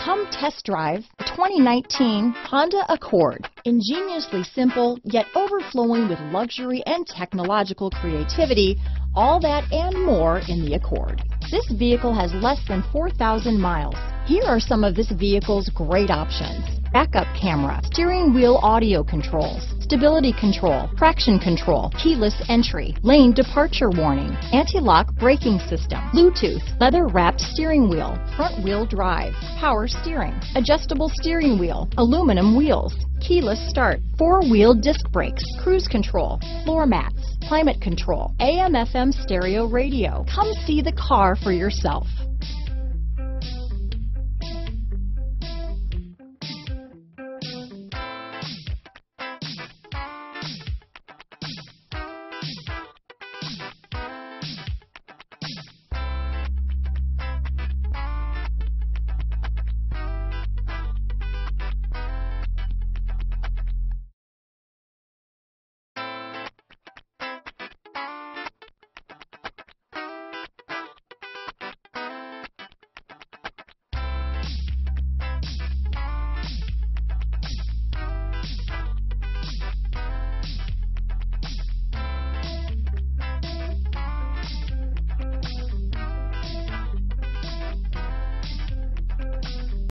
Come test drive the 2019 Honda Accord. Ingeniously simple, yet overflowing with luxury and technological creativity, all that and more in the Accord. This vehicle has less than 4,000 miles. Here are some of this vehicle's great options: backup camera, steering wheel audio controls, stability control, traction control, keyless entry, lane departure warning, anti-lock braking system, Bluetooth, leather-wrapped steering wheel, front-wheel drive, power steering, adjustable steering wheel, aluminum wheels, keyless start, four-wheel disc brakes, cruise control, floor mats, climate control, AM/FM stereo radio. Come see the car for yourself.